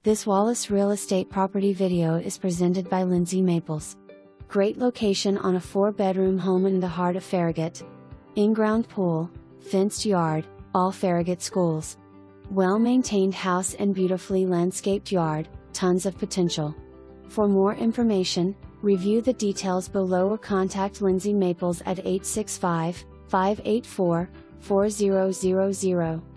This Wallace Real Estate property video is presented by Lindsay Maples. Great location on a 4-bedroom home in the heart of Farragut. Inground Pool, fenced yard, all Farragut Schools. Well-maintained house and beautifully landscaped yard, tons of potential. For more information, review the details below or contact Lindsay Maples at 865-584-4000.